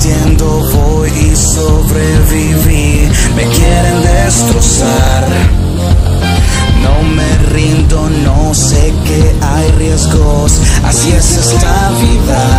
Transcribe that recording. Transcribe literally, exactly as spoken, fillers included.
resistiendo voy y sobreviví. Me quieren destrozar, no me rindo, no sé que hay riesgos, así es esta vida.